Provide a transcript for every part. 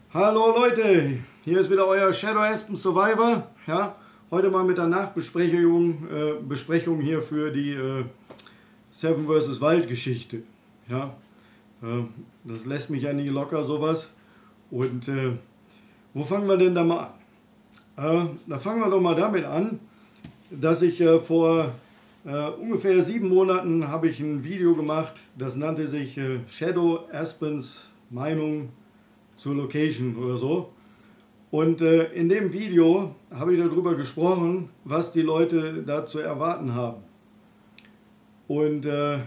Hallo Leute, hier ist wieder euer Shadow Aspen Survivor. Ja, heute mal mit der Besprechung hier für die Seven vs. Wild Geschichte. Ja, das lässt mich ja nie locker sowas. Und wo fangen wir denn da mal an? Da fangen wir doch mal damit an, dass ich vor ungefähr 7 Monaten habe ich ein Video gemacht, das nannte sich Shadow Aspens Meinung zur Location oder so. Und in dem Video habe ich darüber gesprochen, was die Leute da zu erwarten haben. Und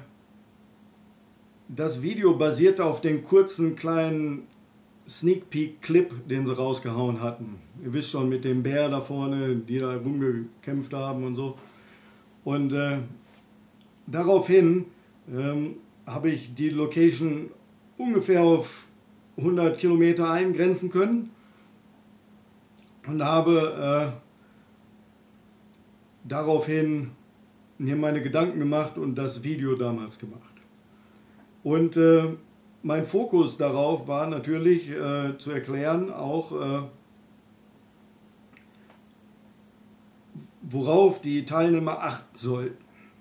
das Video basierte auf den kurzen kleinen Sneak Peek Clip, den sie rausgehauen hatten. Ihr wisst schon, mit dem Bär da vorne, die da rumgekämpft haben und so. Und daraufhin habe ich die Location ungefähr auf 100 Kilometer eingrenzen können und habe daraufhin mir meine Gedanken gemacht und das Video damals gemacht. Und mein Fokus darauf war natürlich zu erklären, auch worauf die Teilnehmer achten sollten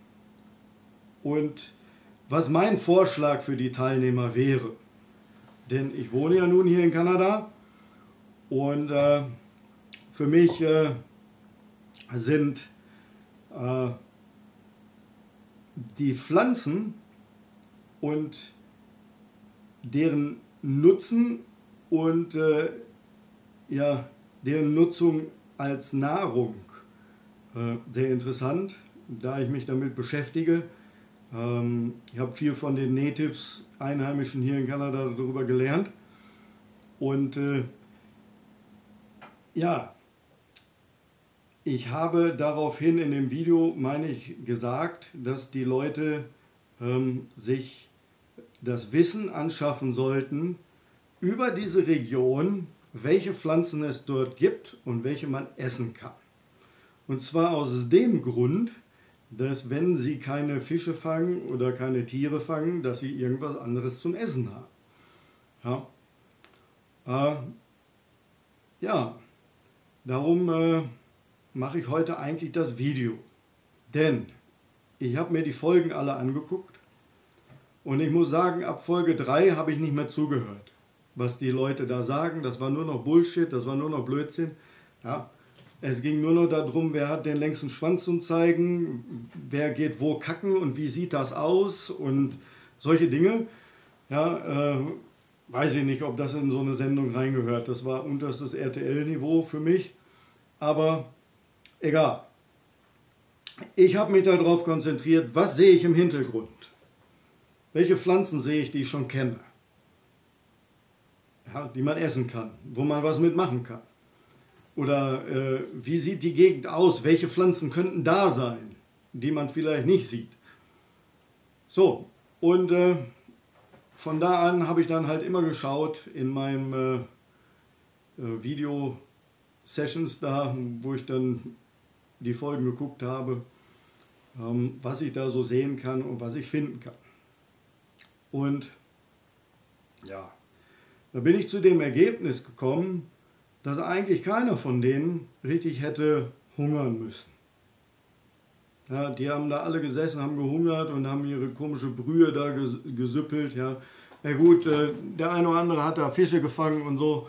und was mein Vorschlag für die Teilnehmer wäre. Denn ich wohne ja nun hier in Kanada und für mich sind die Pflanzen und deren Nutzen und ja, deren Nutzung als Nahrung sehr interessant, da ich mich damit beschäftige. Ich habe viel von den Natives, Einheimischen hier in Kanada, darüber gelernt. Und ja, ich habe daraufhin in dem Video, meine ich, gesagt, dass die Leute sich das Wissen anschaffen sollten über diese Region, welche Pflanzen es dort gibt und welche man essen kann. Und zwar aus dem Grund, dass wenn sie keine Fische fangen oder keine Tiere fangen, dass sie irgendwas anderes zum Essen haben. Ja, ja, darum mache ich heute eigentlich das Video. Denn ich habe mir die Folgen alle angeguckt und ich muss sagen, ab Folge 3 habe ich nicht mehr zugehört. Was die Leute da sagen, das war nur noch Bullshit, das war nur noch Blödsinn. Ja. Es ging nur noch darum, wer hat den längsten Schwanz zum Zeigen, wer geht wo kacken und wie sieht das aus und solche Dinge. Ja, weiß ich nicht, ob das in so eine Sendung reingehört. Das war unterstes RTL-Niveau für mich, aber egal. Ich habe mich darauf konzentriert, was sehe ich im Hintergrund? Welche Pflanzen sehe ich, die ich schon kenne? Ja, die man essen kann, wo man was mitmachen kann. Oder wie sieht die Gegend aus? Welche Pflanzen könnten da sein, die man vielleicht nicht sieht? So, und von da an habe ich dann halt immer geschaut in meinen Video-Sessions da, wo ich dann die Folgen geguckt habe, was ich da so sehen kann und was ich finden kann. Und ja, da bin ich zu dem Ergebnis gekommen, dass eigentlich keiner von denen richtig hätte hungern müssen. Ja, die haben da alle gesessen, haben gehungert und haben ihre komische Brühe da gesüppelt. Ja, ja gut, der eine oder andere hat da Fische gefangen und so.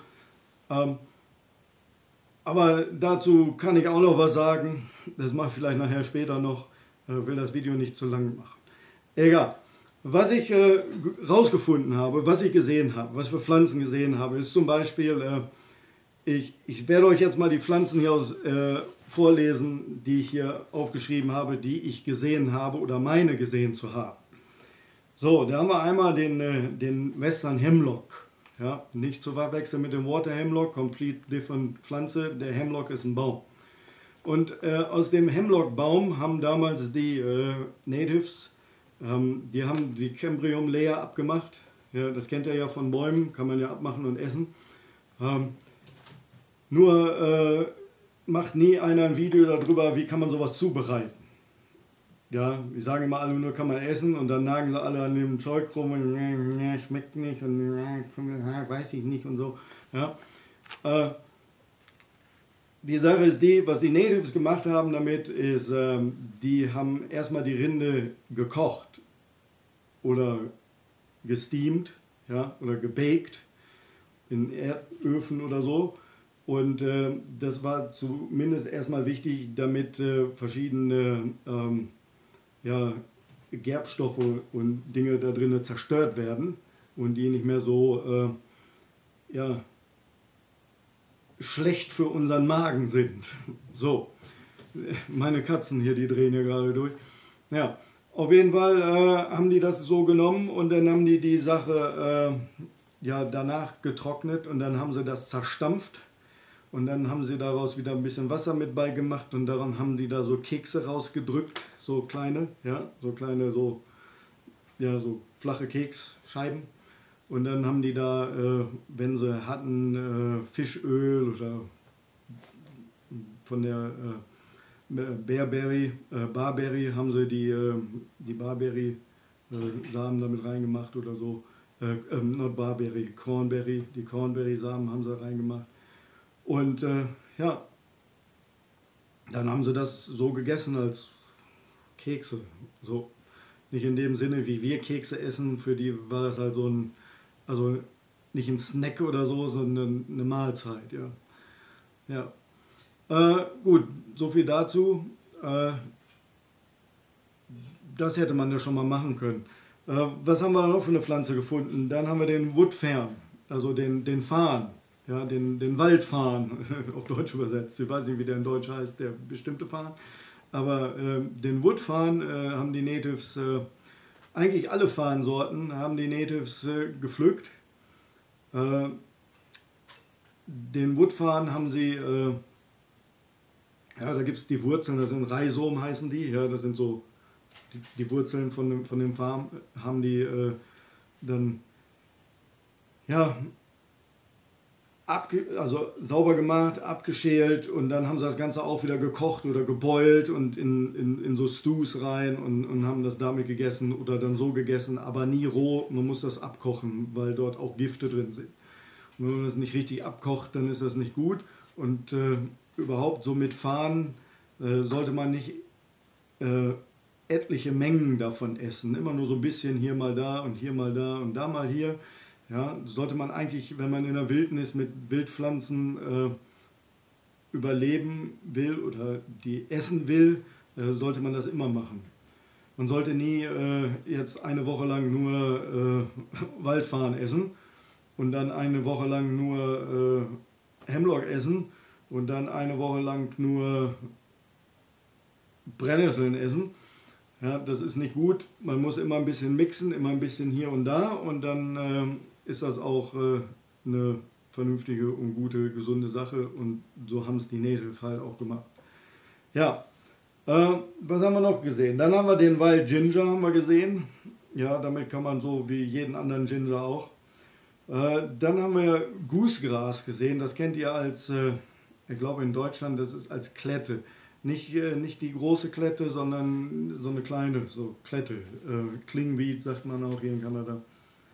Aber dazu kann ich auch noch was sagen. Das mache ich vielleicht nachher später noch. Will das Video nicht zu lang machen. Egal. Was ich rausgefunden habe, was ich gesehen habe, was für Pflanzen gesehen habe, ist zum Beispiel... Ich werde euch jetzt mal die Pflanzen hier vorlesen, die ich hier aufgeschrieben habe, die ich gesehen habe oder meine gesehen zu haben. So, da haben wir einmal den Western Hemlock. Ja, nicht zu verwechseln mit dem Water Hemlock, complete different Pflanze. Der Hemlock ist ein Baum. Und aus dem Hemlock-Baum haben damals die Natives, die haben die Cambrium Layer abgemacht. Ja, das kennt ihr ja von Bäumen, kann man ja abmachen und essen. Nur macht nie einer ein Video darüber, wie kann man sowas zubereiten. Ja, ich sage immer alle nur, kann man essen und dann nagen sie alle an dem Zeug rum und schmeckt nicht und weiß ich nicht und so. Ja. Die Sache ist die, was die Natives gemacht haben damit, ist, die haben erstmal die Rinde gekocht oder gesteamt, ja, oder gebaked in Erdöfen oder so. Und das war zumindest erstmal wichtig, damit verschiedene ja, Gerbstoffe und Dinge da drinnen zerstört werden und die nicht mehr so ja, schlecht für unseren Magen sind. So, meine Katzen hier, die drehen hier gerade durch. Ja, auf jeden Fall haben die das so genommen und dann haben die Sache ja, danach getrocknet und dann haben sie das zerstampft. Und dann haben sie daraus wieder ein bisschen Wasser mit beigemacht und daran haben die da so Kekse rausgedrückt, so kleine, ja, so flache Keksscheiben. Und dann haben die da, wenn sie hatten, Fischöl oder von der Barberry haben sie die Barberry-Samen damit reingemacht oder so. Not Barberry, Cornberry, die Cornberry-Samen haben sie reingemacht. Und ja, dann haben sie das so gegessen als Kekse. So. Nicht in dem Sinne, wie wir Kekse essen, für die war das halt so ein, also nicht ein Snack oder so, sondern eine Mahlzeit. Ja. Ja. Gut, so viel dazu. Das hätte man ja schon mal machen können. Was haben wir noch für eine Pflanze gefunden? Dann haben wir den Woodfern, also den Farn. Ja, den Waldfarn, auf Deutsch übersetzt. Ich weiß nicht, wie der in Deutsch heißt, der bestimmte Farn. Aber den Woodfarn haben die Natives, eigentlich alle Farnsorten haben die Natives gepflückt. Den Woodfarn haben sie, ja, da gibt es die Wurzeln, das sind Rhizom heißen die. Ja, das sind so die Wurzeln von dem Farn, haben die dann, ja, also sauber gemacht, abgeschält und dann haben sie das Ganze auch wieder gekocht oder geboilt und in so Stews rein und haben das damit gegessen oder dann so gegessen, aber nie roh. Man muss das abkochen, weil dort auch Gifte drin sind. Und wenn man das nicht richtig abkocht, dann ist das nicht gut. Und überhaupt so mit Farn sollte man nicht etliche Mengen davon essen. Immer nur so ein bisschen hier mal da und hier mal da und da mal hier. Ja, sollte man eigentlich, wenn man in der Wildnis mit Wildpflanzen überleben will oder die essen will, sollte man das immer machen. Man sollte nie jetzt eine Woche lang nur Waldfarn essen und dann eine Woche lang nur Hemlock essen und dann eine Woche lang nur Brennnesseln essen. Ja, das ist nicht gut. Man muss immer ein bisschen mixen, immer ein bisschen hier und da und dann ist das auch eine vernünftige und gute, gesunde Sache und so haben es die Native halt auch gemacht. Ja, was haben wir noch gesehen? Dann haben wir den Wild Ginger haben wir gesehen. Ja, damit kann man so wie jeden anderen Ginger auch. Dann haben wir Goosegras gesehen, das kennt ihr als, ich glaube in Deutschland, das ist als Klette. Nicht die große Klette, sondern so eine kleine, so Klette. Klingweed sagt man auch hier in Kanada.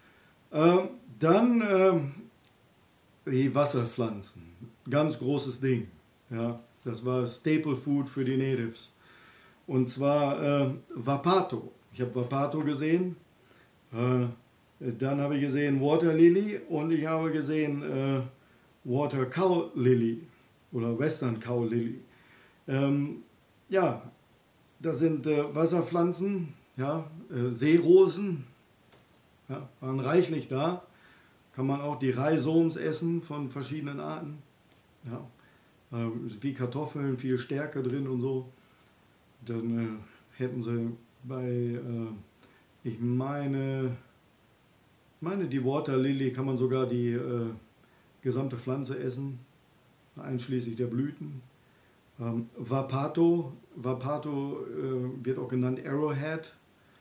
Dann die Wasserpflanzen, ganz großes Ding. Ja, das war Staple Food für die Natives. Und zwar Wapato. Ich habe Wapato gesehen. Dann habe ich gesehen Water Lily und ich habe gesehen Water Cow Lily oder Western Cow Lily. Ja, das sind Wasserpflanzen, ja, Seerosen. Ja, waren reichlich da. Kann man auch die Rhizomes essen von verschiedenen Arten. Ja, wie Kartoffeln, viel Stärke drin und so. Dann hätten sie bei, ich meine, die Water Lily kann man sogar die gesamte Pflanze essen, einschließlich der Blüten. Wapato wird auch genannt Arrowhead.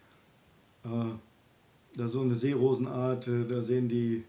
Das ist so eine Seerosenart, da sind die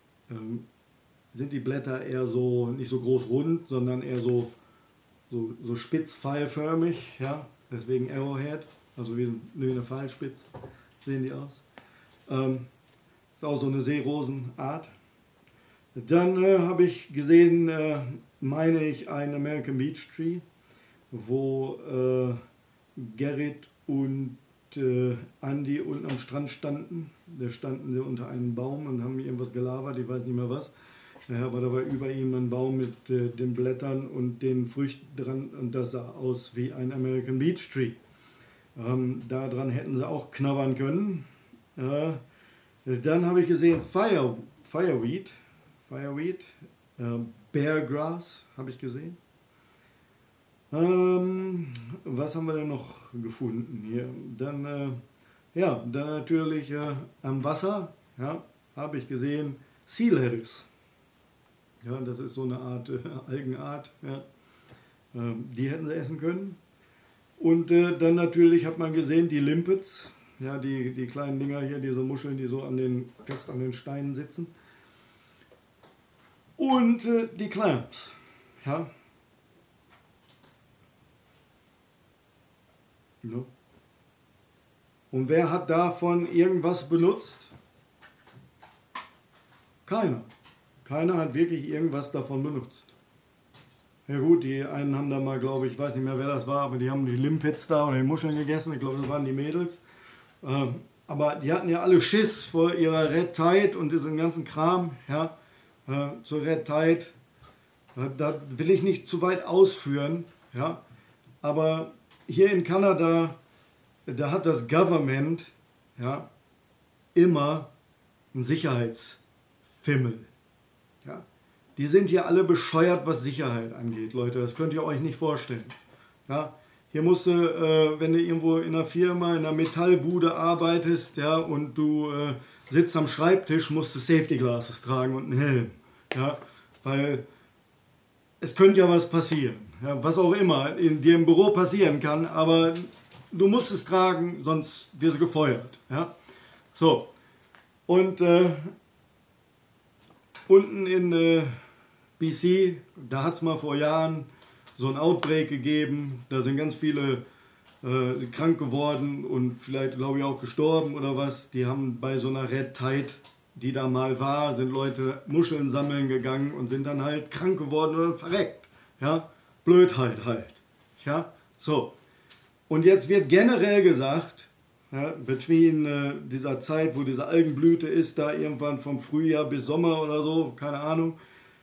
Blätter eher so, nicht so groß rund, sondern eher so spitz pfeilförmig, ja, deswegen Arrowhead. Also wie eine Pfeilspitze sehen die aus. Ist auch so eine Seerosenart. Dann habe ich gesehen, meine ich, ein American Beach Tree, wo Gerrit und Andy unten am Strand standen. Da standen sie unter einem Baum und haben irgendwas gelabert, ich weiß nicht mehr was. Aber da war über ihm ein Baum mit den Blättern und den Früchten dran und das sah aus wie ein American Beach Tree. Daran hätten sie auch knabbern können. Dann habe ich gesehen Fireweed, Beargrass habe ich gesehen. Was haben wir denn noch gefunden hier? Dann, dann natürlich am Wasser, ja, habe ich gesehen Sea Lettuce. Ja, das ist so eine Art Algenart. Ja. Die hätten sie essen können. Und dann natürlich hat man gesehen die Limpets, ja, die kleinen Dinger hier, diese Muscheln, die so fest an den Steinen sitzen. Und die Clams. Ja. Ja. Und wer hat davon irgendwas benutzt? Keiner. Keiner hat wirklich irgendwas davon benutzt. Ja gut, die einen haben da mal, glaube ich, weiß nicht mehr wer das war, aber die haben die Limpets da oder die Muscheln gegessen. Ich glaube, das waren die Mädels. Aber die hatten ja alle Schiss vor ihrer Red Tide und diesem ganzen Kram. Ja, zur Red Tide. Da will ich nicht zu weit ausführen. Ja, aber hier in Kanada, da hat das Government ja, immer einen Sicherheitsfimmel. Ja. Die sind hier alle bescheuert, was Sicherheit angeht, Leute. Das könnt ihr euch nicht vorstellen. Ja. Hier musst du, wenn du irgendwo in einer Firma, in einer Metallbude arbeitest, ja, und du sitzt am Schreibtisch, musst du Safety Glasses tragen und einen Helm. Ja, weil es könnte ja was passieren. Ja, was auch immer in dir im Büro passieren kann, aber du musst es tragen, sonst wirst du gefeuert. Ja? So, und unten in BC, da hat es mal vor Jahren so ein Outbreak gegeben, da sind ganz viele krank geworden und vielleicht, glaube ich, auch gestorben oder was. Die haben bei so einer Red Tide, die da mal war, sind Leute Muscheln sammeln gegangen und sind dann halt krank geworden oder verreckt. Ja? Blödheit halt. Ja? So. Und jetzt wird generell gesagt, ja, between dieser Zeit, wo diese Algenblüte ist, da irgendwann vom Frühjahr bis Sommer oder so, keine Ahnung,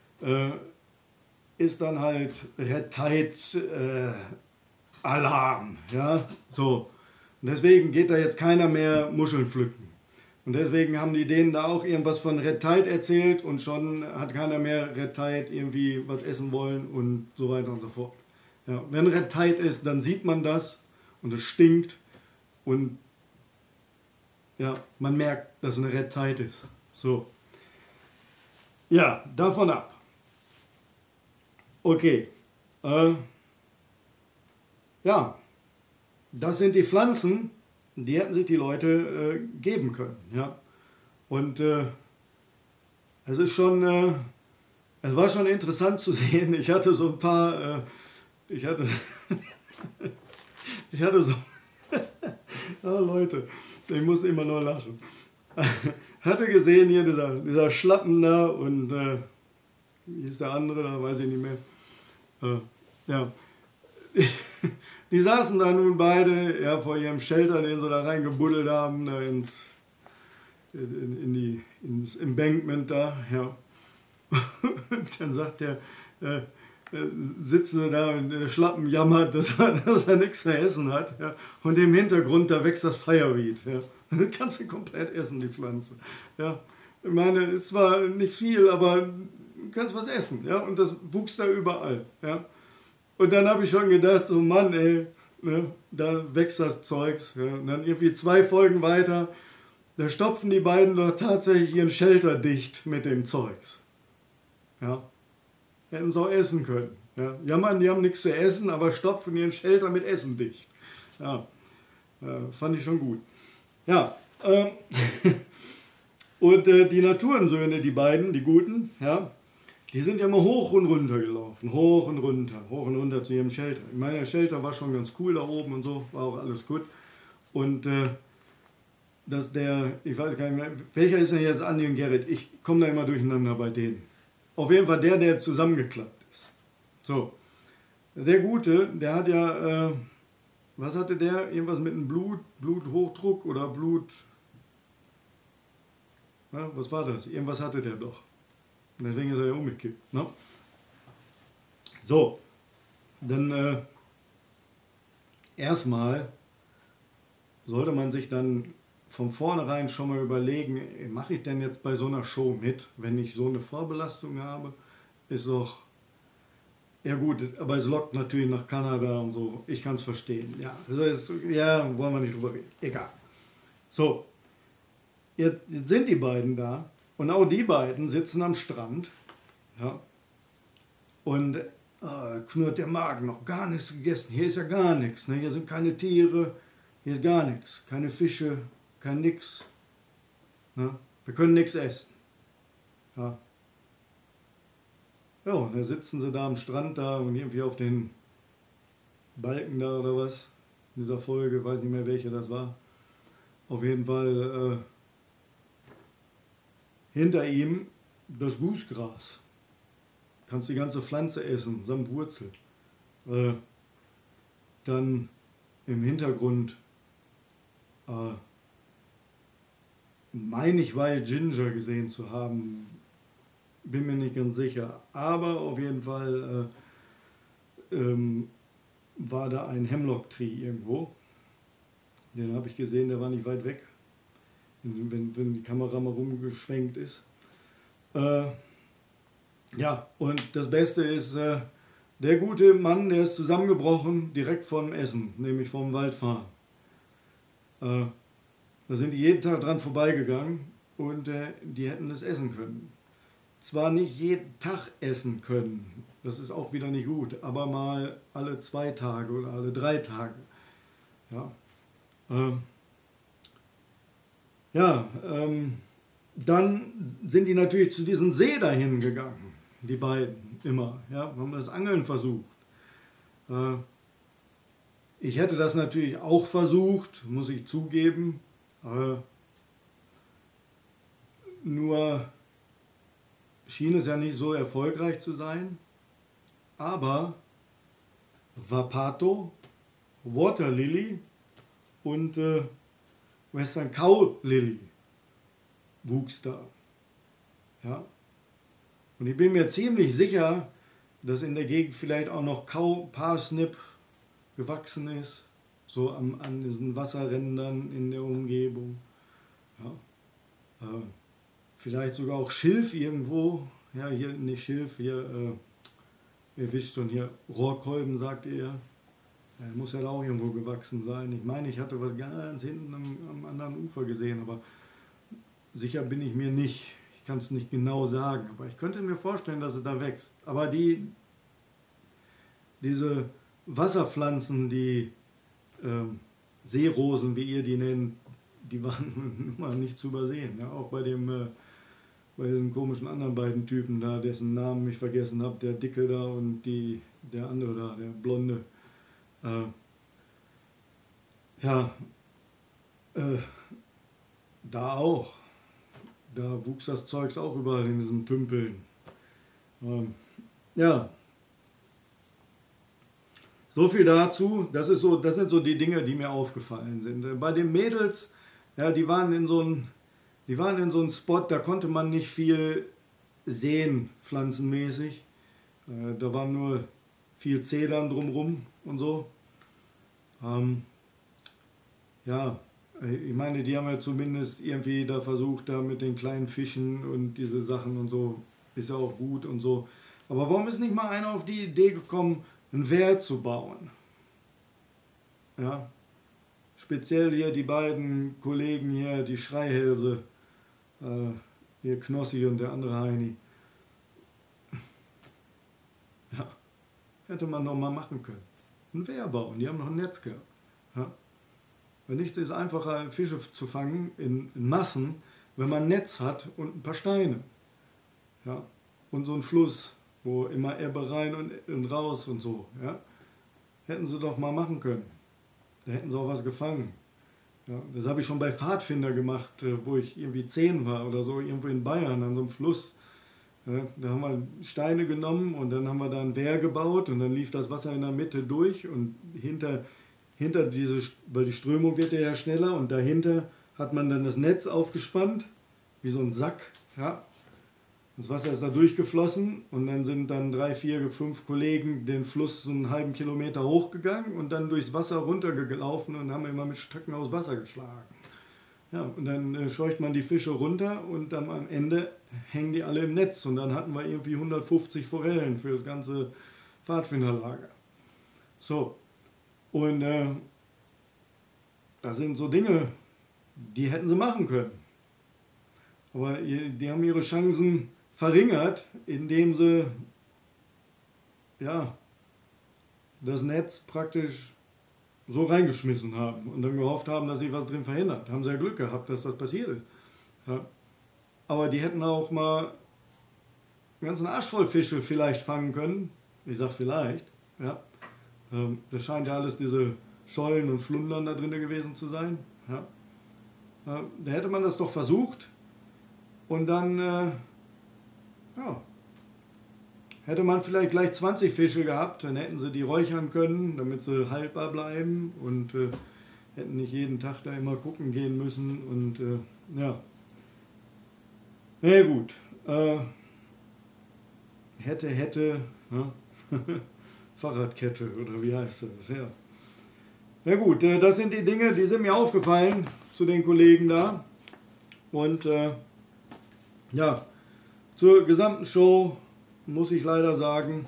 ist dann halt Red Tide Alarm. Ja? So. Und deswegen geht da jetzt keiner mehr Muscheln pflücken. Und deswegen haben die denen da auch irgendwas von Red Tide erzählt und schon hat keiner mehr Red Tide irgendwie was essen wollen und so weiter und so fort. Ja, wenn Red Tide ist, dann sieht man das und es stinkt und ja, man merkt, dass es eine Red Tide ist. So. Ja, davon ab. Okay. Ja, das sind die Pflanzen, die hätten sich die Leute geben können. Ja? Und es ist schon, es war schon interessant zu sehen. Ich hatte so ein paar, ich hatte so, oh Leute, ich muss immer nur lachen. Hatte gesehen hier dieser Schlappen da und wie ist der andere, da weiß ich nicht mehr. Ja. Die saßen da nun beide ja, vor ihrem Shelter, den sie da reingebuddelt haben, da ins Embankment da. Ja. Und dann sagt der, sitzen da und der Schlappen jammert, dass er nichts mehr essen hat. Ja. Und im Hintergrund, da wächst das Fireweed. Ja. Das kannst du komplett essen, die Pflanze. Ja. Ich meine, es war nicht viel, aber du kannst was essen. Ja. Und das wuchs da überall. Ja. Und dann habe ich schon gedacht, so Mann, ey, ne, da wächst das Zeugs. Ja. Und dann irgendwie 2 Folgen weiter, da stopfen die beiden doch tatsächlich ihren Shelter dicht mit dem Zeugs. Ja. Hätten sie auch essen können. Ja, ja Mann, die haben nichts zu essen, aber stopfen ihren Shelter mit Essen dicht. Ja, fand ich schon gut. Ja, und die Naturensöhne, die beiden, die Guten, ja, die sind ja immer hoch und runter gelaufen. Hoch und runter zu ihrem Shelter. Ich meine, der Shelter war schon ganz cool da oben und so, war auch alles gut. Und dass der, ich weiß gar nicht mehr, welcher ist denn jetzt Andi und Gerrit? Ich komme da immer durcheinander bei denen. Auf jeden Fall der zusammengeklappt ist. So, der Gute, der hat ja, was hatte der? Irgendwas mit dem Bluthochdruck oder Blut... Ja, was war das? Irgendwas hatte der doch. Deswegen ist er ja umgekippt. Ne? So, dann erstmal sollte man sich dann von vornherein schon mal überlegen, mache ich denn jetzt bei so einer Show mit, wenn ich so eine Vorbelastung habe? Ist doch, ja gut, aber es lockt natürlich nach Kanada und so, ich kann es verstehen. Ja, ja, wollen wir nicht drüber reden, egal. So, jetzt sind die beiden da und auch die beiden sitzen am Strand, ja, und knurrt der Magen, noch gar nichts gegessen, hier ist ja gar nichts, ne? Hier sind keine Tiere, hier ist gar nichts, keine Fische, kein nix. Ne? Wir können nichts essen. Ja. Ja, und dann sitzen sie da am Strand da und irgendwie auf den Balken da oder was, in dieser Folge, weiß nicht mehr welche das war. Auf jeden Fall hinter ihm das Gusgras. Kannst die ganze Pflanze essen, samt Wurzel. Dann im Hintergrund meine ich Wild Ginger gesehen zu haben, bin mir nicht ganz sicher, aber auf jeden Fall war da ein Hemlock Tree irgendwo, den habe ich gesehen, der war nicht weit weg, wenn die Kamera mal rumgeschwenkt ist. Ja, und das Beste ist, der gute Mann, der ist zusammengebrochen direkt vorm Essen, nämlich vom Waldfahren. Da sind die jeden Tag dran vorbeigegangen und die hätten es essen können. Zwar nicht jeden Tag essen können, das ist auch wieder nicht gut, aber mal alle 2 Tage oder alle 3 Tage. Ja, dann sind die natürlich zu diesem See dahin gegangen, die beiden immer. Ja, haben das Angeln versucht. Ich hätte das natürlich auch versucht, muss ich zugeben. Nur schien es ja nicht so erfolgreich zu sein. Aber Wapato, Water Lily und Western Cow Lily wuchs da. Ja? Und ich bin mir ziemlich sicher, dass in der Gegend vielleicht auch noch Parsnip gewachsen ist, so an diesen Wasserrändern in der Umgebung. Ja. Vielleicht sogar auch Schilf irgendwo. Ja, hier nicht Schilf, hier, ihr wisst schon, hier Rohrkolben, sagt ihr. Muss ja da auch irgendwo gewachsen sein. Ich meine, ich hatte was ganz hinten am anderen Ufer gesehen, aber sicher bin ich mir nicht. Ich kann es nicht genau sagen, aber ich könnte mir vorstellen, dass es da wächst. Aber diese Wasserpflanzen, die Seerosen, wie ihr die nennt, die waren immer nicht zu übersehen. Ja? Auch bei diesen komischen anderen beiden Typen da, dessen Namen ich vergessen habe, der Dicke da und der andere da, der Blonde. Da auch. Da wuchs das Zeugs auch überall in diesen Tümpeln. Ja. So viel dazu. Das sind so die Dinge, die mir aufgefallen sind. Bei den Mädels, ja, die waren in so einem Spot, da konnte man nicht viel sehen, pflanzenmäßig. Da war nur viel Zedern drumrum und so. Ja, ich meine, die haben ja zumindest irgendwie da versucht, da mit den kleinen Fischen und diese Sachen und so, ist ja auch gut und so. Aber warum ist nicht mal einer auf die Idee gekommen, ein Wehr zu bauen? Ja, speziell hier die beiden Kollegen hier, die Schreihälse, hier Knossi und der andere Heini. Ja, hätte man noch mal machen können. Ein Wehr bauen, die haben noch ein Netz gehabt. Ja. Weil nichts ist einfacher, Fische zu fangen in Massen, wenn man ein Netz hat und ein paar Steine. Ja. Und so ein Fluss, wo immer Ebbe rein und raus und so. Ja. Hätten sie doch mal machen können. Da hätten sie auch was gefangen. Ja, das habe ich schon bei Pfadfinder gemacht, wo ich irgendwie 10 war oder so, irgendwo in Bayern an so einem Fluss. Ja, da haben wir Steine genommen und dann haben wir da ein Wehr gebaut und dann lief das Wasser in der Mitte durch und hinter diese, weil die Strömung wird ja schneller und dahinter hat man dann das Netz aufgespannt, wie so ein Sack. Ja. Das Wasser ist da durchgeflossen und dann sind dann 3, 4, 5 Kollegen den Fluss so einen halben Kilometer hochgegangen und dann durchs Wasser runtergelaufen und haben immer mit Stöcken aus Wasser geschlagen. Ja, und dann scheucht man die Fische runter und dann am Ende hängen die alle im Netz und dann hatten wir irgendwie 150 Forellen für das ganze Pfadfinderlager. So, und das sind so Dinge, die hätten sie machen können. Aber die haben ihre Chancen verringert, indem sie ja, das Netz praktisch so reingeschmissen haben und dann gehofft haben, dass sich was drin verhindert. Haben sie ja Glück gehabt, dass das passiert ist. Ja. Aber die hätten auch mal einen ganzen Arsch voll Fische vielleicht fangen können. Ich sag vielleicht. Ja. Das scheint ja alles diese Schollen und Flundern da drin gewesen zu sein. Ja. Da hätte man das doch versucht und dann ja, hätte man vielleicht gleich 20 Fische gehabt, dann hätten sie die räuchern können, damit sie haltbar bleiben und hätten nicht jeden Tag da immer gucken gehen müssen und ja. Na ja, gut. Hätte, ne? Fahrradkette oder wie heißt das? Ja. Na gut, das sind die Dinge, die sind mir aufgefallen zu den Kollegen da. Und ja, zur gesamten Show muss ich leider sagen,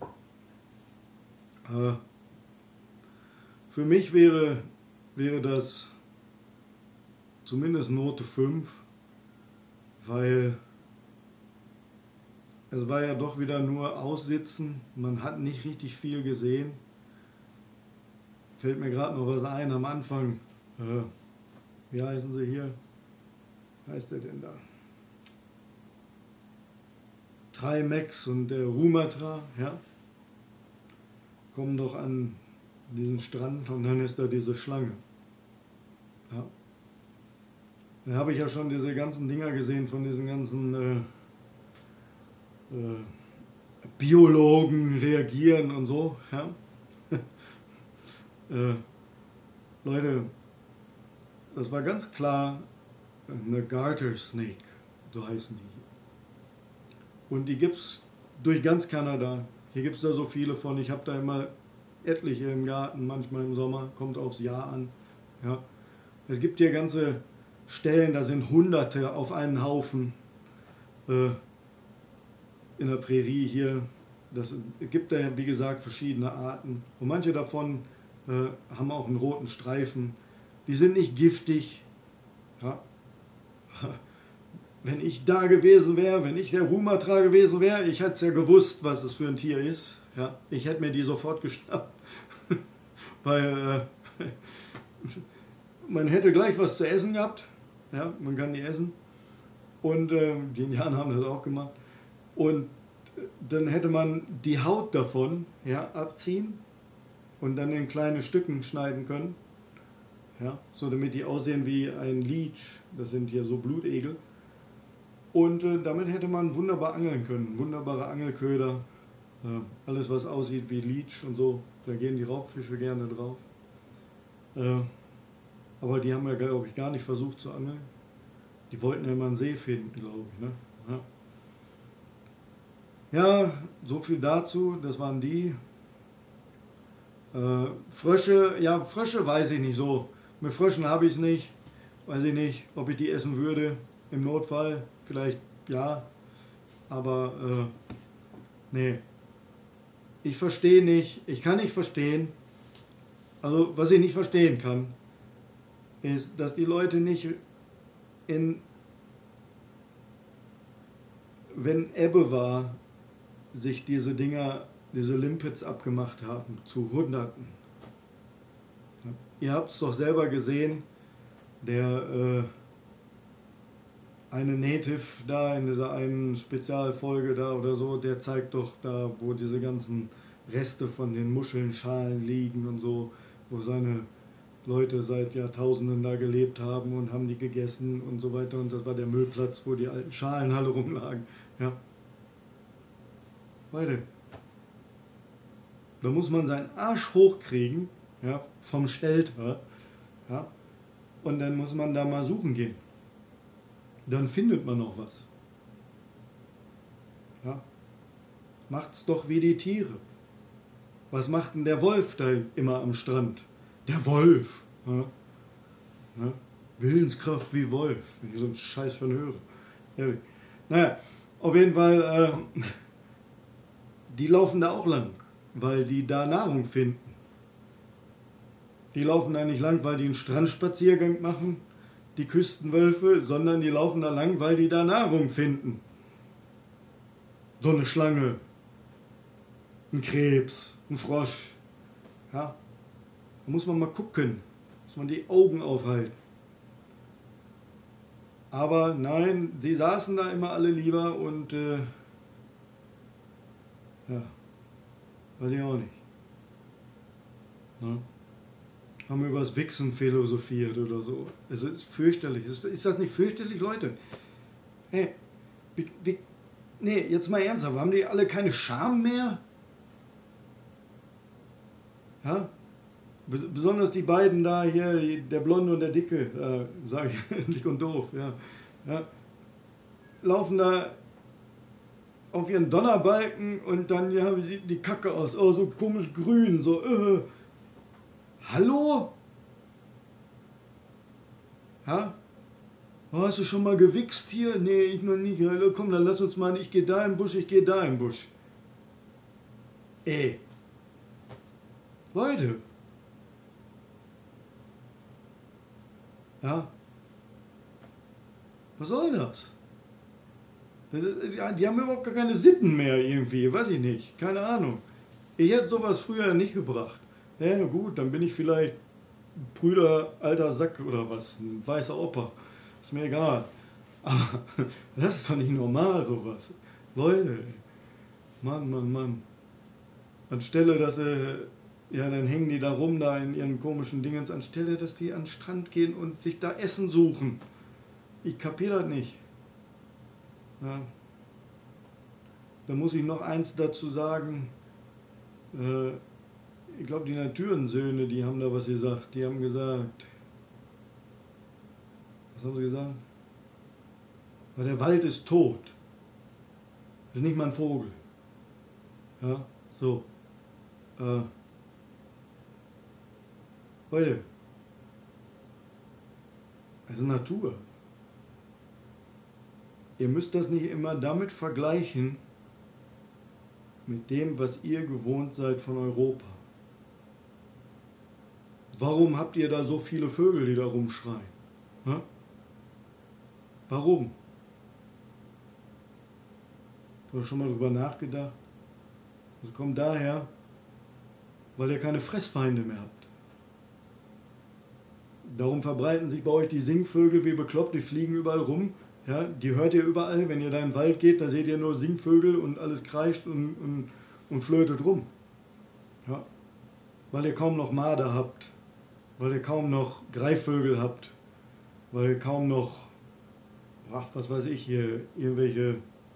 für mich wäre das zumindest Note 5, weil es war ja doch wieder nur Aussitzen, man hat nicht richtig viel gesehen. Fällt mir gerade noch was ein am Anfang. Wie heißen sie hier? Wie heißt der denn da? Trimax und der Rumatra, ja, kommen doch an diesen Strand und dann ist da diese Schlange. Ja. Da habe ich ja schon diese ganzen Dinger gesehen von diesen ganzen Biologen reagieren und so. Ja. Leute, das war ganz klar eine Garter Snake, so heißen die. Und die gibt es durch ganz Kanada. Hier gibt es da so viele von. Ich habe da immer etliche im Garten, manchmal im Sommer, kommt aufs Jahr an. Ja. Es gibt hier ganze Stellen, da sind Hunderte auf einen Haufen in der Prärie hier. Es gibt da, wie gesagt, verschiedene Arten. Und manche davon haben auch einen roten Streifen. Die sind nicht giftig. Ja. Wenn ich da gewesen wäre, wenn ich der Rumatra gewesen wäre, ich hätte es ja gewusst, was es für ein Tier ist. Ja, ich hätte mir die sofort geschnappt. Weil man hätte gleich was zu essen gehabt. Ja, man kann die essen. Und die Indianer haben das auch gemacht. Und dann hätte man die Haut davon, ja, abziehen und dann in kleine Stücken schneiden können. Ja, so damit die aussehen wie ein Leech. Das sind hier so Blutegel. Und damit hätte man wunderbar angeln können. Wunderbare Angelköder. Alles, was aussieht wie Leech und so. Da gehen die Raubfische gerne drauf. Aber die haben ja, glaube ich, gar nicht versucht zu angeln. Die wollten ja mal einen See finden, glaube ich. Ne? Ja, so viel dazu. Das waren die. Frösche, ja, Frösche weiß ich nicht so. Mit Fröschen habe ich es nicht. Weiß ich nicht, ob ich die essen würde. Im Notfall. Vielleicht ja. Aber nee. Ich verstehe nicht. Ich kann nicht verstehen. Also, was ich nicht verstehen kann, ist, dass die Leute nicht wenn Ebbe war, sich diese Dinger, diese Limpets abgemacht haben, zu Hunderten. Ja. Ihr habt es doch selber gesehen, der eine Native da in dieser einen Spezialfolge da oder so, der zeigt doch da, wo diese ganzen Reste von den Muschelschalen liegen und so, wo seine Leute seit Jahrtausenden da gelebt haben und haben die gegessen und so weiter. Und das war der Müllplatz, wo die alten Schalen alle rumlagen. Ja. Leute, da muss man seinen Arsch hochkriegen, ja, vom Shelter, ja, und dann muss man da mal suchen gehen. Dann findet man auch was. Ja. Macht's doch wie die Tiere. Was macht denn der Wolf da immer am Strand? Der Wolf. Ja? Ja? Willenskraft wie Wolf. Wenn ich so einen Scheiß schon höre. Ehrlich. Naja, auf jeden Fall, die laufen da auch lang, weil die da Nahrung finden. Die laufen da nicht lang, weil die einen Strandspaziergang machen, die Küstenwölfe, sondern die laufen da lang, weil die da Nahrung finden. So eine Schlange, ein Krebs, ein Frosch. Ja? Da muss man mal gucken, muss man die Augen aufhalten. Aber nein, sie saßen da immer alle lieber und ja, weiß ich auch nicht. Ja? Haben über das Wichsen philosophiert oder so. Es ist fürchterlich. Ist das nicht fürchterlich, Leute? Hey, nee, jetzt mal ernsthaft, haben die alle keine Scham mehr? Ja? Besonders die beiden da hier, der Blonde und der Dicke, sage ich, dick und doof, ja. Ja. Laufen da auf ihren Donnerbalken und dann, ja, wie sieht die Kacke aus? Oh, so komisch grün, so, Hallo? Ja? Oh, hast du schon mal gewichst hier? Nee, ich noch nicht. Ja, komm, dann lass uns mal, ich gehe da im Busch, ich gehe da im Busch. Ey. Leute. Ja? Was soll das? Die haben überhaupt gar keine Sitten mehr irgendwie, weiß ich nicht, keine Ahnung. Ich hätte sowas früher nicht gebracht. Ja gut, dann bin ich vielleicht Brüder, alter Sack oder was, ein weißer Opa. Ist mir egal. Aber das ist doch nicht normal, sowas. Leute, Mann, Mann, Mann. Anstelle, dass ja, dann hängen die da rum, da in ihren komischen Dingens, anstelle, dass die an den Strand gehen und sich da Essen suchen. Ich kapiere das nicht. Ja. Da muss ich noch eins dazu sagen. Ich glaube, die Naturensöhne, die haben da was gesagt. Die haben gesagt, was haben sie gesagt? Weil der Wald ist tot. Das ist nicht mal ein Vogel. Ja, so. Leute, es ist Natur. Ihr müsst das nicht immer damit vergleichen, mit dem, was ihr gewohnt seid von Europa. Warum habt ihr da so viele Vögel, die da rumschreien? Hä? Warum? Habt ihr schon mal drüber nachgedacht? Das kommt daher, weil ihr keine Fressfeinde mehr habt. Darum verbreiten sich bei euch die Singvögel wie bekloppt, die fliegen überall rum. Ja, die hört ihr überall, wenn ihr da im Wald geht, da seht ihr nur Singvögel und alles kreischt und flötet rum. Ja, weil ihr kaum noch Marder habt, weil ihr kaum noch Greifvögel habt, weil ihr kaum noch, ach, was weiß ich hier, irgendwelche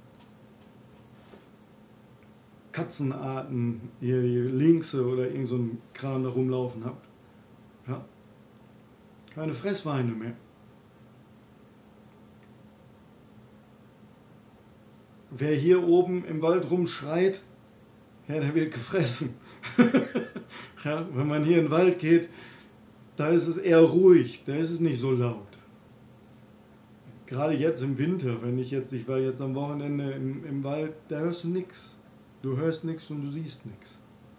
Katzenarten, hier Lynxe oder irgend so ein Kram da rumlaufen habt. Ja, keine Fressfeinde mehr. Wer hier oben im Wald rumschreit, ja, der wird gefressen. Ja, wenn man hier in den Wald geht, da ist es eher ruhig, da ist es nicht so laut. Gerade jetzt im Winter, ich war jetzt am Wochenende im Wald, da hörst du nichts. Du hörst nichts und du siehst nichts.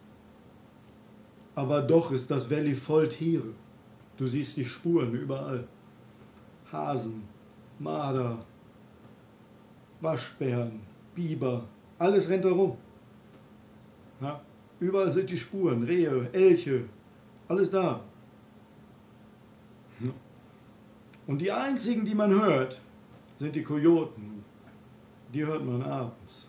Aber doch ist das Valley voll Tiere. Du siehst die Spuren überall. Hasen, Marder, Waschbären, Biber, alles rennt da rum. Ja, überall sind die Spuren, Rehe, Elche, alles da. Ja. Und die einzigen, die man hört, sind die Kojoten. Die hört man abends.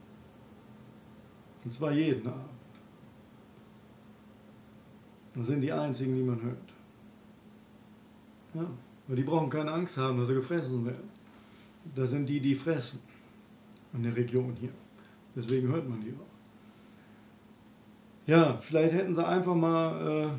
Und zwar jeden Abend. Das sind die einzigen, die man hört. Ja, weil die brauchen keine Angst haben, dass sie gefressen werden. Das sind die, die fressen in der Region hier. Deswegen hört man die auch. Ja, vielleicht hätten sie einfach mal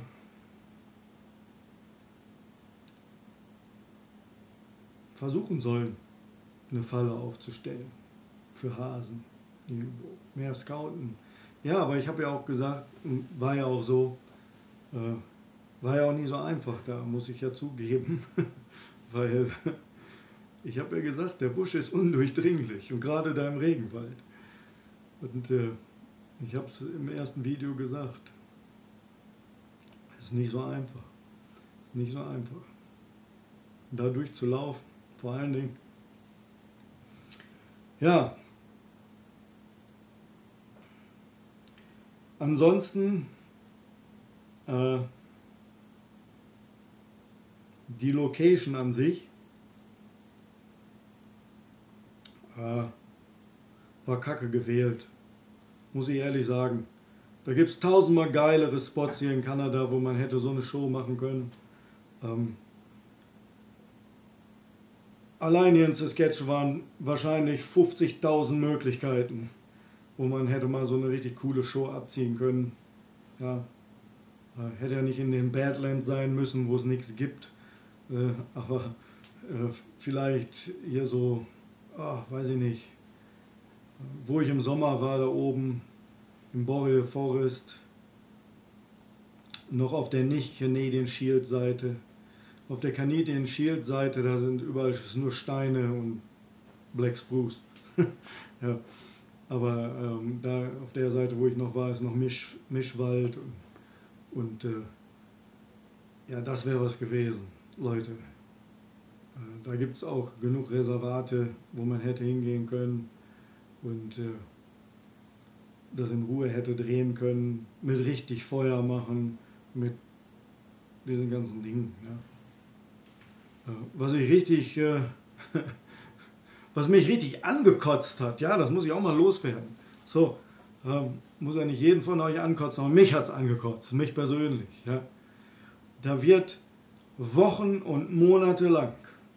versuchen sollen, eine Falle aufzustellen für Hasen. Mehr scouten. Ja, aber ich habe ja auch gesagt, war ja auch so, war ja auch nicht so einfach da, muss ich ja zugeben. Weil ich habe ja gesagt, der Busch ist undurchdringlich und gerade da im Regenwald. Und ich habe es im ersten Video gesagt. Es ist nicht so einfach. Es ist nicht so einfach. Da durchzulaufen, vor allen Dingen. Ja. Ansonsten die Location an sich war kacke gewählt, muss ich ehrlich sagen. Da gibt es tausendmal geilere Spots hier in Kanada, wo man hätte so eine Show machen können. Allein hier in Saskatchewan wahrscheinlich 50.000 Möglichkeiten, wo man hätte mal so eine richtig coole Show abziehen können. Ja, hätte ja nicht in den Badlands sein müssen, wo es nichts gibt. Aber vielleicht hier so, weiß ich nicht, wo ich im Sommer war, da oben im Boreal Forest, noch auf der nicht-Canadian Shield Seite. Auf der Canadian Shield Seite, da sind überall nur Steine und Black Spruce. Ja. Aber da auf der Seite, wo ich noch war, ist noch Mischwald und ja, das wäre was gewesen, Leute. Da gibt es auch genug Reservate, wo man hätte hingehen können und das in Ruhe hätte drehen können, mit richtig Feuer machen, mit diesen ganzen Dingen. Ja. Was ich richtig, was mich richtig angekotzt hat, ja, das muss ich auch mal loswerden. So, muss ja nicht jeden von euch ankotzen, aber mich hat es angekotzt, mich persönlich. Ja. Da wird Wochen und Monate lang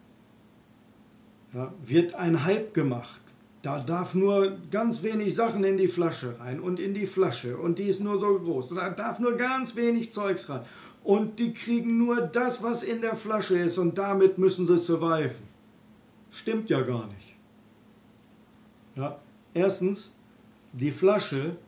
wird ein Hype gemacht. Da darf nur ganz wenig Sachen in die Flasche rein und in die Flasche und die ist nur so groß. Da darf nur ganz wenig Zeugs rein. Und die kriegen nur das, was in der Flasche ist und damit müssen sie surviven. Stimmt ja gar nicht. Ja, erstens, die Flasche,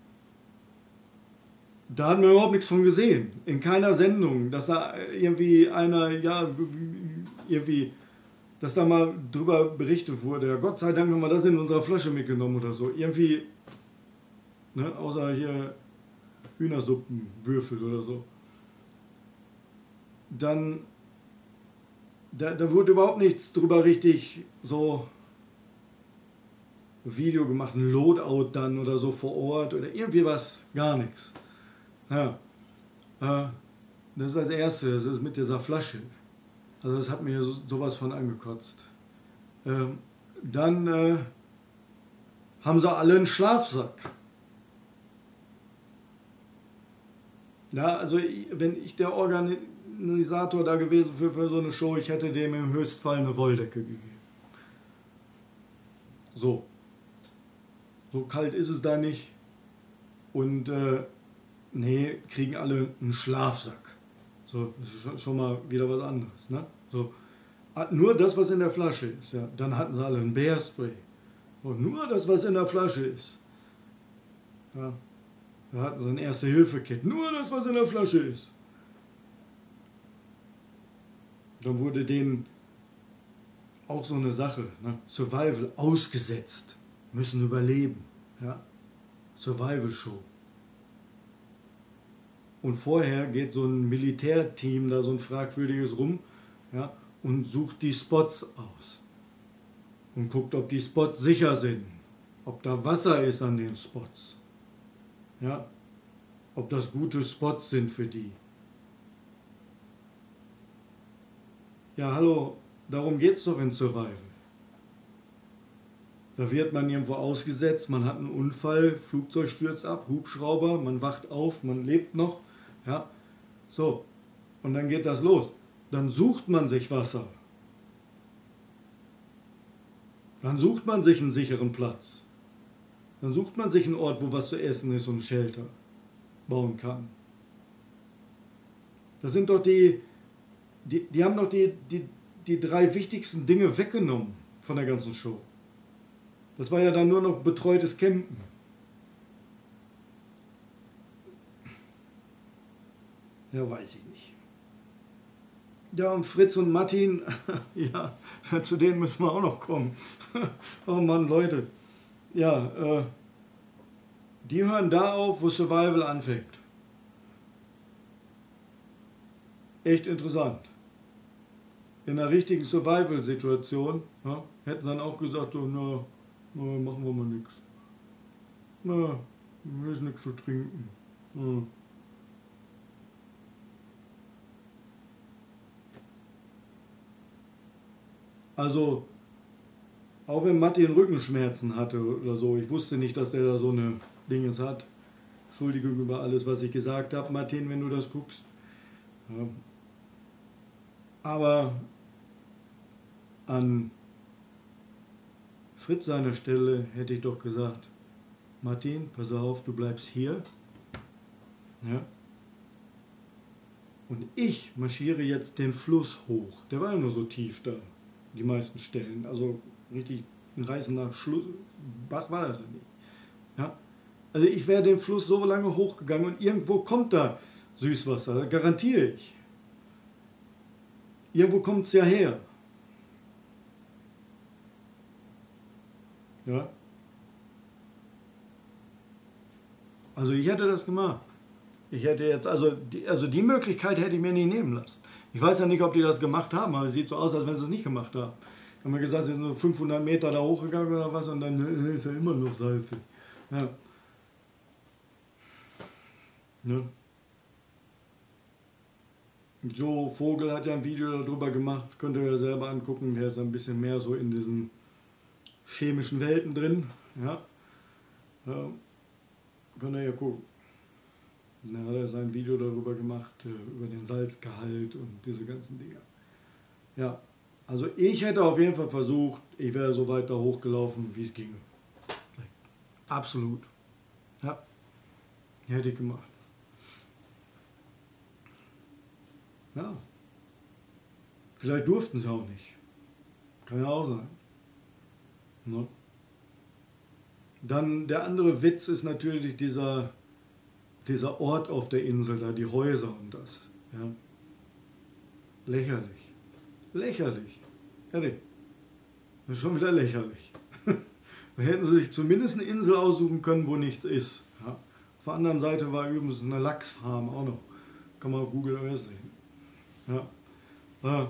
da hat man überhaupt nichts von gesehen. In keiner Sendung, dass da irgendwie einer, ja, irgendwie, dass da mal drüber berichtet wurde. Ja, Gott sei Dank haben wir das in unserer Flasche mitgenommen oder so. Irgendwie, ne, außer hier Hühnersuppenwürfel oder so. Dann, da wurde überhaupt nichts drüber richtig so Video gemacht, ein Loadout dann oder so vor Ort oder irgendwie was, gar nichts. Ja, das ist das Erste, das ist mit dieser Flasche. Also das hat mir sowas von angekotzt. Dann haben sie alle einen Schlafsack. Ja, also wenn ich der Organisator da gewesen für so eine Show, ich hätte dem im Höchstfall eine Wolldecke gegeben. So. So kalt ist es da nicht. Und nee, kriegen alle einen Schlafsack. So, das ist schon mal wieder was anderes. Ne? So, nur das, was in der Flasche ist. Ja. Dann hatten sie alle ein Bärspray. Und nur das, was in der Flasche ist. Ja. Da hatten sie ein Erste-Hilfe-Kit. Nur das, was in der Flasche ist. Dann wurde denen auch so eine Sache, ne? Survival, ausgesetzt. Müssen überleben. Ja? Survival-Show. Und vorher geht so ein Militärteam, da so ein fragwürdiges rum, ja, und sucht die Spots aus. Und guckt, ob die Spots sicher sind. Ob da Wasser ist an den Spots. Ja, ob das gute Spots sind für die. Ja, hallo, darum geht es doch in Survival. Da wird man irgendwo ausgesetzt, man hat einen Unfall, Flugzeug stürzt ab, Hubschrauber, man wacht auf, man lebt noch. Ja, so, und dann geht das los. dann sucht man sich Wasser. Dann sucht man sich einen sicheren Platz. Dann sucht man sich einen Ort, wo was zu essen ist und ein Shelter bauen kann. Das sind doch die haben doch die drei wichtigsten Dinge weggenommen von der ganzen Show. Das war ja dann nur noch betreutes Campen. Ja, weiß ich nicht. Ja, und Fritz und Martin, ja, zu denen müssen wir auch noch kommen. Oh Mann, Leute. Ja, die hören da auf, wo Survival anfängt. Echt interessant. In einer richtigen Survival-Situation, ja, hätten sie dann auch gesagt, so, na, machen wir mal nichts. Na, hier ist nichts zu trinken. Ja. Also, auch wenn Matti Rückenschmerzen hatte oder so, ich wusste nicht, dass der da so eine Dingens hat. Entschuldigung über alles, was ich gesagt habe, Martin, wenn du das guckst. Ja. Aber an Fritz seiner Stelle hätte ich doch gesagt, Martin, pass auf, du bleibst hier. Ja. Und ich marschiere jetzt den Fluss hoch. Der war ja nur so tief da, die meisten Stellen. Also richtig ein reißender Bach war das ja nicht. Ja. Also ich wäre den Fluss so lange hochgegangen und irgendwo kommt da Süßwasser, garantiere ich. Irgendwo kommt es ja her. Ja. Also ich hätte das gemacht. Ich hätte jetzt, also die Möglichkeit hätte ich mir nicht nehmen lassen. Ich weiß ja nicht, ob die das gemacht haben, aber es sieht so aus, als wenn sie es nicht gemacht haben. Haben wir gesagt, sie sind so 500 Meter da hochgegangen oder was und dann ist ja immer noch salzig. Ja. Ne? Joe Vogel hat ja ein Video darüber gemacht, könnt ihr ja selber angucken, der ist ein bisschen mehr so in diesen chemischen Welten drin. Ja. Ja. Könnt ihr ja gucken. Da hat er sein Video darüber gemacht, über den Salzgehalt und diese ganzen Dinge. Ja, also ich hätte auf jeden Fall versucht, ich wäre so weit da hochgelaufen, wie es ginge. Absolut. Ja, hätte ich gemacht. Ja, vielleicht durften sie auch nicht. Kann ja auch sein. Ne? Dann der andere Witz ist natürlich dieser Ort auf der Insel, da die Häuser und das. Ja. Lächerlich. Lächerlich. Ehrlich. Das ist schon wieder lächerlich. Da hätten sie sich zumindest eine Insel aussuchen können, wo nichts ist. Ja. Auf der anderen Seite war übrigens eine Lachsfarm auch noch. Kann man auf Google Earth sehen. Ja.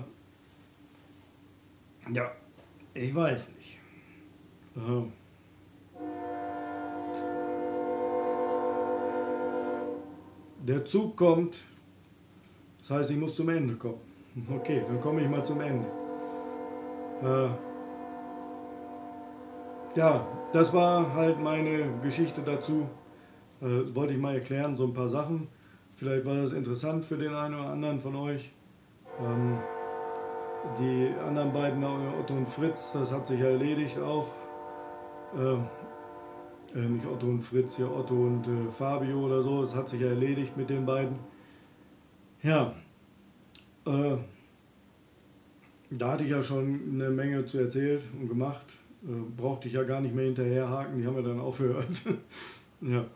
Ja, ich weiß nicht. Der Zug kommt, das heißt, ich muss zum Ende kommen. Okay, dann komme ich mal zum Ende. Ja, das war halt meine Geschichte dazu. Wollte ich mal erklären, so ein paar Sachen. Vielleicht war das interessant für den einen oder anderen von euch. Die anderen beiden, Otto und Fritz, das hat sich ja erledigt auch. Nicht Otto und Fritz, hier Otto und Fabio oder so, das hat sich ja erledigt mit den beiden. Ja, da hatte ich ja schon eine Menge zu erzählt und gemacht. Brauchte ich ja gar nicht mehr hinterherhaken, die haben ja dann aufgehört. Ja.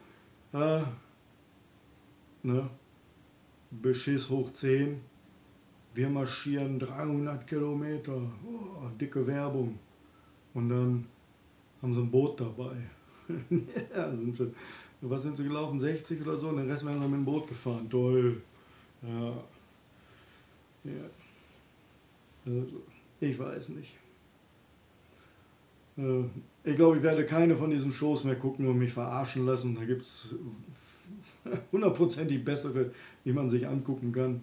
Ne? Beschiss hoch 10. Wir marschieren 300 Kilometer. Oh, dicke Werbung. Und dann haben sie ein Boot dabei. Ja, was sind sie gelaufen? 60 oder so? Und den Rest werden sie mit dem Boot gefahren. Toll. Ja. Ja. Also, ich weiß nicht. Ich glaube, ich werde keine von diesen Shows mehr gucken und mich verarschen lassen. Da gibt es hundertprozentig bessere, die man sich angucken kann.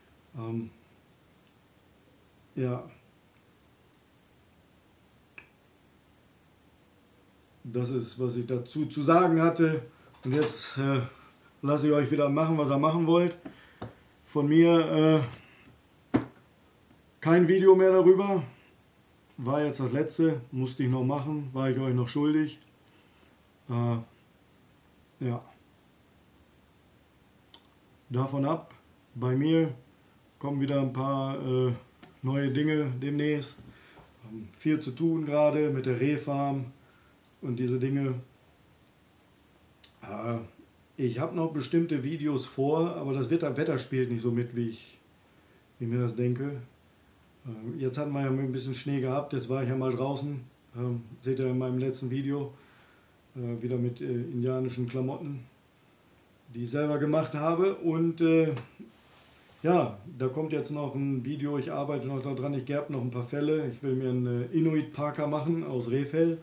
Ja. Das ist, was ich dazu zu sagen hatte. Und jetzt lasse ich euch wieder machen, was ihr machen wollt. Von mir Kein Video mehr darüber. War jetzt das letzte, musste ich noch machen, war ich euch noch schuldig. Ja. Davon ab, bei mir kommen wieder ein paar neue Dinge demnächst. Viel zu tun gerade mit der Rehfarm und diese Dinge. Ich habe noch bestimmte Videos vor, aber das Wetter spielt nicht so mit, wie ich mir das denke. Jetzt hatten wir ja ein bisschen Schnee gehabt, jetzt war ich ja mal draußen. Seht ihr in meinem letzten Video. Wieder mit indianischen Klamotten, die ich selber gemacht habe. Und ja, da kommt jetzt noch ein Video, ich arbeite noch daran, ich gerbe noch ein paar Felle. Ich will mir einen Inuit Parker machen aus Rehfell.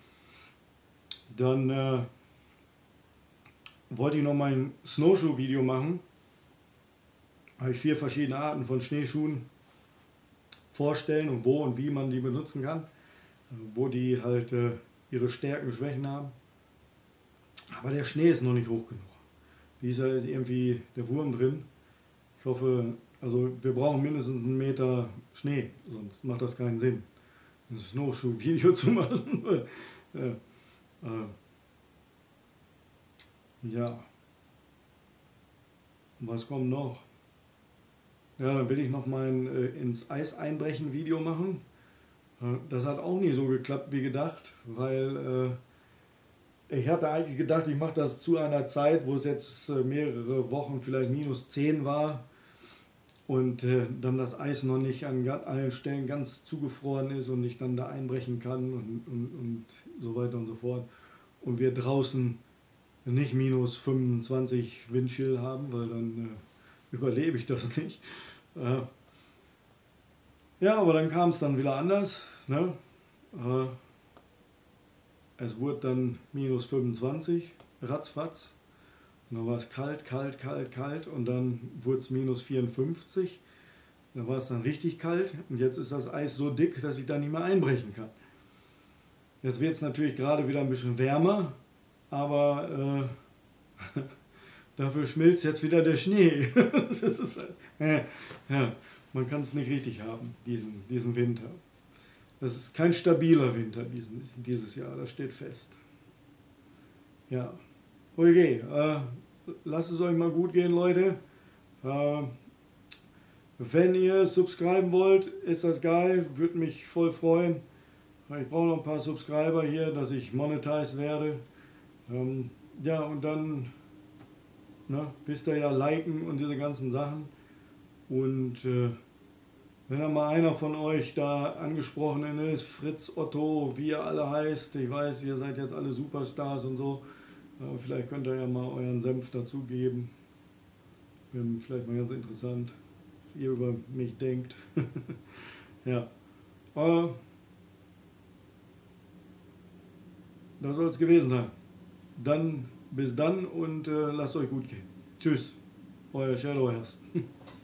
Dann wollte ich noch mein Snowshoe-Video machen. Habe ich 4 verschiedene Arten von Schneeschuhen vorstellen und wo und wie man die benutzen kann. Wo die halt ihre Stärken und Schwächen haben. Aber der Schnee ist noch nicht hoch genug. Dieser ist irgendwie der Wurm drin. Ich hoffe, also wir brauchen mindestens 1 Meter Schnee, sonst macht das keinen Sinn, ein Snowshoe-Video zu machen. Ja. Was kommt noch? Ja, dann will ich noch mein ins Eis einbrechen Video machen. Das hat auch nicht so geklappt wie gedacht, weil ich hatte eigentlich gedacht, ich mache das zu einer Zeit, wo es jetzt mehrere Wochen vielleicht -10 war und dann das Eis noch nicht an allen Stellen ganz zugefroren ist und ich dann da einbrechen kann und so weiter und so fort. Und wir draußen nicht -25 Windchill haben, weil dann überlebe ich das nicht. Ja, aber dann kam es dann wieder anders. Ne? Es wurde dann -25, ratzfatz. Und dann war es kalt, kalt, kalt, kalt und dann wurde es -54. Dann war es dann richtig kalt und jetzt ist das Eis so dick, dass ich da nicht mehr einbrechen kann. Jetzt wird es natürlich gerade wieder ein bisschen wärmer, aber dafür schmilzt jetzt wieder der Schnee. Das ist, ja, man kann es nicht richtig haben, diesen Winter. Das ist kein stabiler Winter dieses Jahr, das steht fest. Ja, okay, lasst es euch mal gut gehen, Leute. Wenn ihr subscriben wollt, ist das geil, würde mich voll freuen. Ich brauche noch ein paar Subscriber hier, dass ich monetized werde. Ja, und dann wisst ihr ja, liken und diese ganzen Sachen. Und wenn da mal einer von euch da angesprochen ist, Fritz, Otto, wie ihr alle heißt, ich weiß, ihr seid jetzt alle Superstars und so, vielleicht könnt ihr ja mal euren Senf dazugeben. Wäre vielleicht mal ganz interessant, was ihr über mich denkt. Ja, das soll es gewesen sein. Dann bis dann und lasst euch gut gehen. Tschüss, euer Shadowhurst.